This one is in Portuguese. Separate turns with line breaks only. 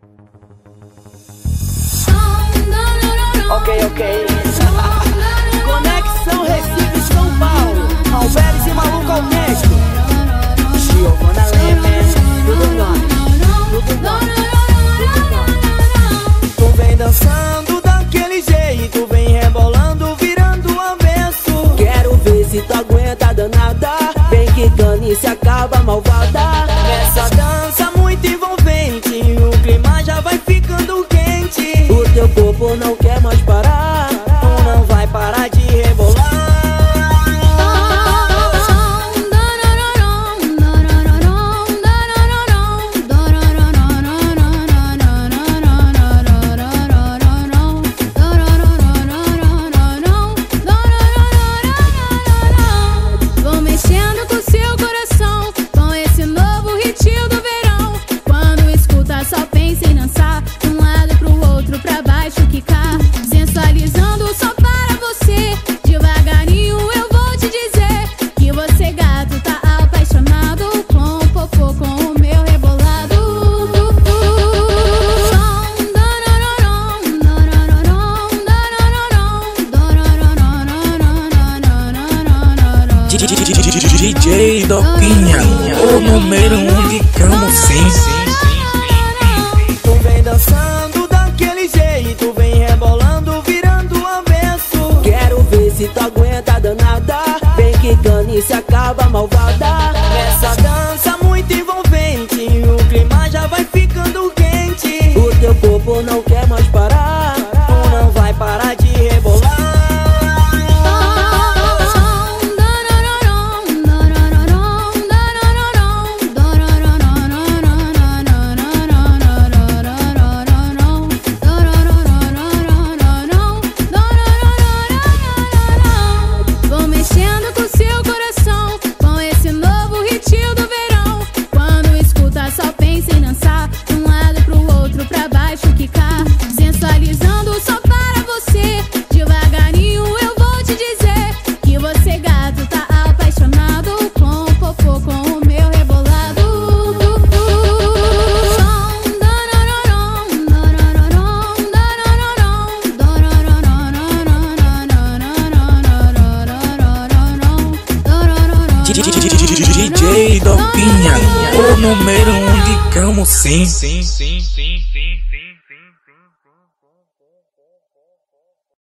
Ok. Conexão Recife, São Paulo. Alveres e Maluco Augusto. Giovanna Lemes, tudo nós. Tu vem dançando daquele jeito, vem rebolando, virando o avesso. Quero ver se tu aguenta danada, vem quicando e se acaba malvada. Nessa dança muito envolvente, o clima já vai ficando quente. O teu corpo não quer mais parar, tu não vai parar de rebolar.
Vou mexendo com seu coração, com esse novo ritmo do verão. Quando escuta só pensa em dançar, de um lado pro outro, pra baixo quicar, sensualizando só para você. Devagarinho eu vou te dizer que você, gato, tá apaixonado com o popô, com o meu rebolado.
DJ Dopinha, o número 1 de Camocim.
Tu vem dançando daquele jeito, vem rebolando, virando o avesso. Quero ver se tu aguenta danada, vem quicando e se acaba malvada. Nessa dança muito envolvente, o clima já vai ficando quente. O teu corpo não quer mais parar, tu não vai parar de rebolar.
Vou mexendo com seu coração, com esse novo ritmo do verão. Quando escuta só pensa em dançar, de um lado pro outro, pra baixo quicar, sensualizando só para você. Devagarinho eu vou te dizer que você, gato, tá apaixonado com o popô, com o meu rebolado.
DJ Dopinha, o número 1 de Camocim.